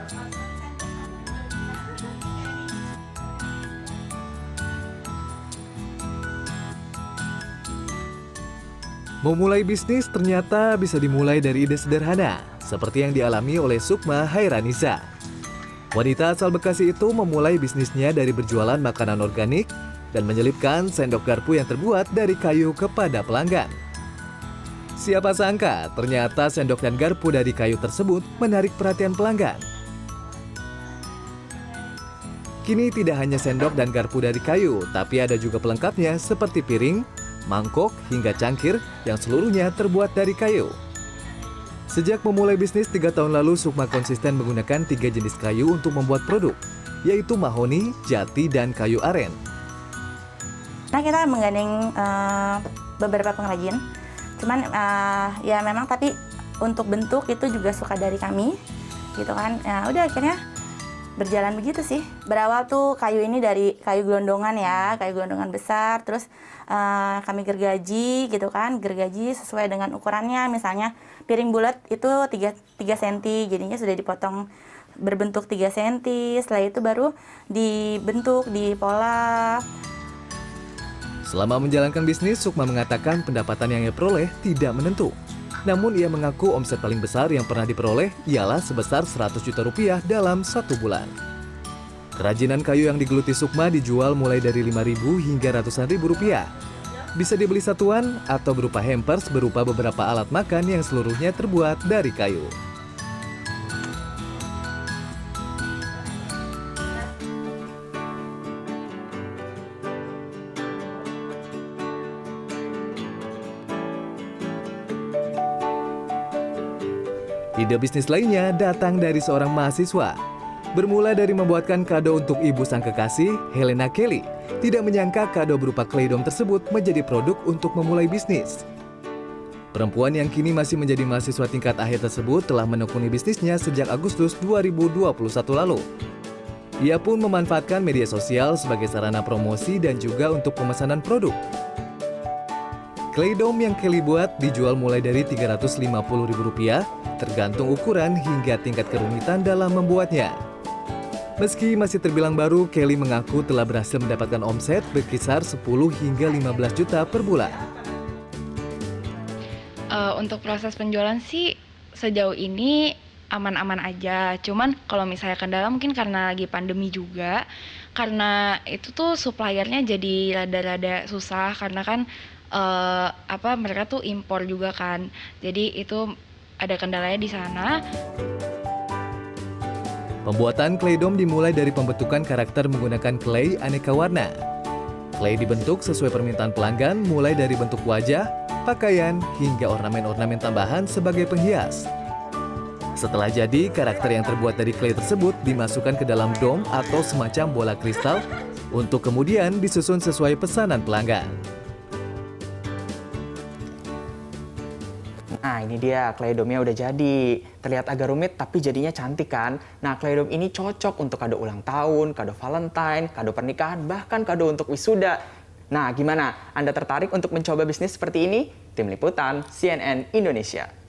Memulai bisnis ternyata bisa dimulai dari ide sederhana, seperti yang dialami oleh Sukma Hairanisa. Wanita asal Bekasi itu memulai bisnisnya dari berjualan makanan organik dan menyelipkan sendok garpu yang terbuat dari kayu kepada pelanggan. Siapa sangka, ternyata sendok dan garpu dari kayu tersebut menarik perhatian pelanggan. Kini tidak hanya sendok dan garpu dari kayu, tapi ada juga pelengkapnya seperti piring, mangkok, hingga cangkir yang seluruhnya terbuat dari kayu. Sejak memulai bisnis 3 tahun lalu, Sukma konsisten menggunakan 3 jenis kayu untuk membuat produk, yaitu mahoni, jati, dan kayu aren. Nah, kita menggandeng beberapa pengrajin, cuman ya memang tapi untuk bentuk itu juga suka dari kami, gitu kan. Ya, udah akhirnya berjalan begitu sih. Berawal tuh kayu ini dari kayu gelondongan ya, kayu gelondongan besar, terus kami gergaji gitu kan, gergaji sesuai dengan ukurannya. Misalnya piring bulat itu 3 cm, jadinya sudah dipotong berbentuk 3 cm, setelah itu baru dibentuk, dipola. Selama menjalankan bisnis, Sukma mengatakan pendapatan yang ia peroleh tidak menentu. Namun ia mengaku omset paling besar yang pernah diperoleh ialah sebesar 100 juta rupiah dalam 1 bulan. Kerajinan kayu yang digeluti Sukma dijual mulai dari 5.000 hingga ratusan ribu rupiah. Bisa dibeli satuan atau berupa hampers berupa beberapa alat makan yang seluruhnya terbuat dari kayu. Ide bisnis lainnya datang dari seorang mahasiswa. Bermula dari membuatkan kado untuk ibu sang kekasih, Helena Kelly tidak menyangka kado berupa clay dome tersebut menjadi produk untuk memulai bisnis. Perempuan yang kini masih menjadi mahasiswa tingkat akhir tersebut telah menekuni bisnisnya sejak Agustus 2021 lalu. Ia pun memanfaatkan media sosial sebagai sarana promosi dan juga untuk pemesanan produk. Clay dome yang Kelly buat dijual mulai dari Rp350.000, tergantung ukuran hingga tingkat kerumitan dalam membuatnya. Meski masih terbilang baru, Kelly mengaku telah berhasil mendapatkan omset berkisar 10 hingga 15 juta per bulan. Untuk proses penjualan sih sejauh ini aman-aman aja. Cuman kalau misalnya kendala mungkin karena lagi pandemi juga, karena itu tuh suppliernya jadi rada-rada susah karena kan mereka tuh impor juga kan. Jadi itu ada kendalanya di sana. Pembuatan clay dome dimulai dari pembentukan karakter menggunakan clay aneka warna. Clay dibentuk sesuai permintaan pelanggan mulai dari bentuk wajah, pakaian, hingga ornamen-ornamen tambahan sebagai penghias. Setelah jadi, karakter yang terbuat dari clay tersebut dimasukkan ke dalam dome atau semacam bola kristal untuk kemudian disusun sesuai pesanan pelanggan. Nah, ini dia clay dome-nya udah jadi. Terlihat agak rumit tapi jadinya cantik kan? Nah, clay dome ini cocok untuk kado ulang tahun, kado Valentine, kado pernikahan, bahkan kado untuk wisuda. Nah, gimana? Anda tertarik untuk mencoba bisnis seperti ini? Tim Liputan CNN Indonesia.